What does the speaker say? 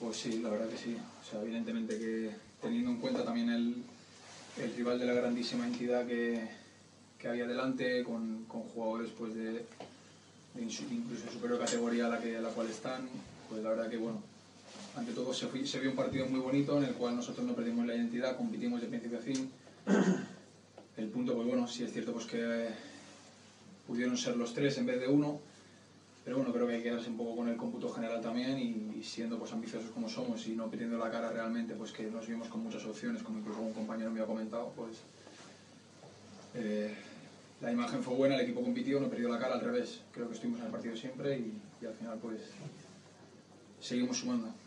Pues sí, la verdad que sí. O sea, evidentemente que teniendo en cuenta también el rival de la grandísima entidad que había delante, con jugadores pues de incluso superior categoría a la cual están, pues la verdad que bueno, ante todo se vio un partido muy bonito en el cual nosotros no perdimos la identidad, competimos de principio a fin. El punto, pues bueno, sí es cierto pues que pudieron ser los 3 en vez de 1, pero bueno, creo que hay que quedarse un poco con el cómputo general también y siendo pues ambiciosos como somos y no perdiendo la cara realmente, pues que nos vimos con muchas opciones, como incluso un compañero me ha comentado, pues la imagen fue buena, el equipo compitió, no perdió la cara, al revés, creo que estuvimos en el partido siempre y al final pues seguimos sumando.